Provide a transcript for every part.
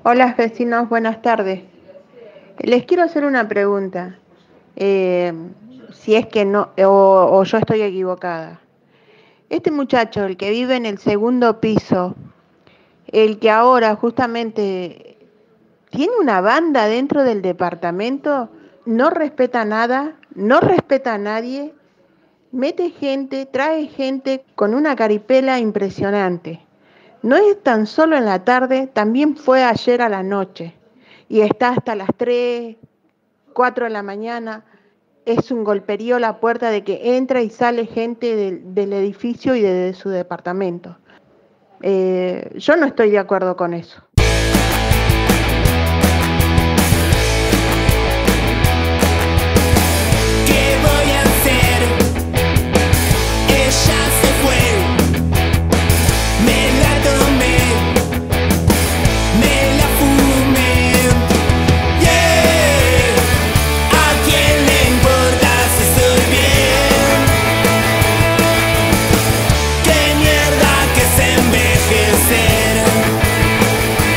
Hola vecinos, buenas tardes. Les quiero hacer una pregunta, eh, si es que no, o yo estoy equivocada. Este muchacho, el que vive en el segundo piso, el que ahora justamente tiene una banda dentro del departamento, no respeta nada, no respeta a nadie, mete gente, trae gente con una caripela impresionante. No es tan solo en la tarde, también fue ayer a la noche y está hasta las 3, 4 de la mañana. Es un golperío la puerta de que entra y sale gente del edificio y de su departamento. Yo no estoy de acuerdo con eso. ¿Qué voy a hacer? Ella se fue, me la tomé, me la fumé. Yeah. ¿A quién le importa si estoy bien? Qué mierda que es envejecer.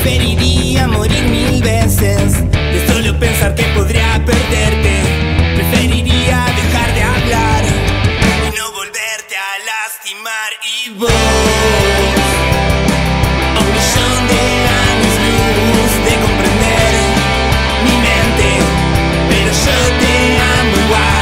Preferiría morir 1000 veces de solo pensar que podría perderte. Preferiría dejar de hablar y no volverte a lastimar. Y vos, a 1.000.000 de años luz de comprender mi mente, pero yo te amo igual.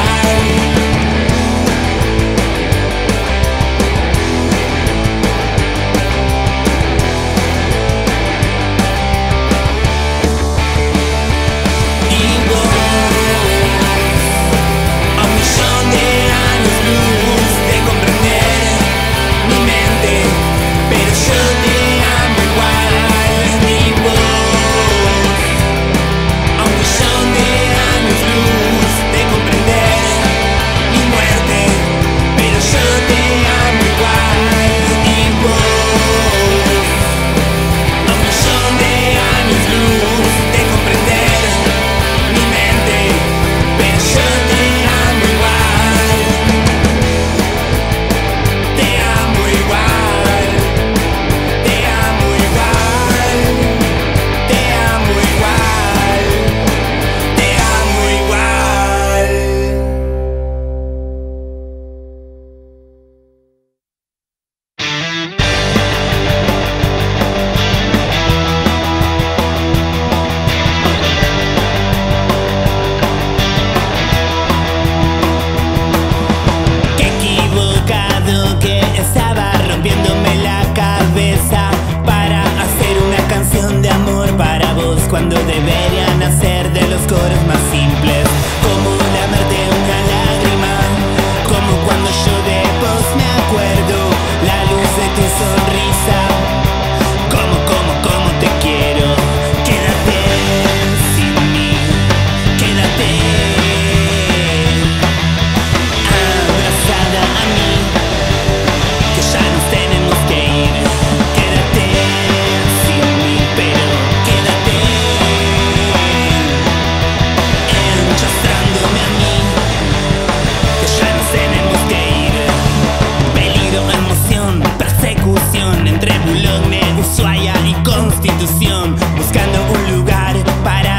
Cuando deberían hacer de los coros más simples, como lamerte una lágrima, como cuando yo de vos me acuerdo, la luz de tu sonrisa, como te quiero. Quédate sin mí, quédate abrazada a mí, que ya nos tenemos que ir. Quédate sin mí, pero quédate enchastrándome a mí, que ya nos tenemos que ir. Peligro, emoción, persecución entre Boulogne, Ushuaia y Constitución, buscando un lugar para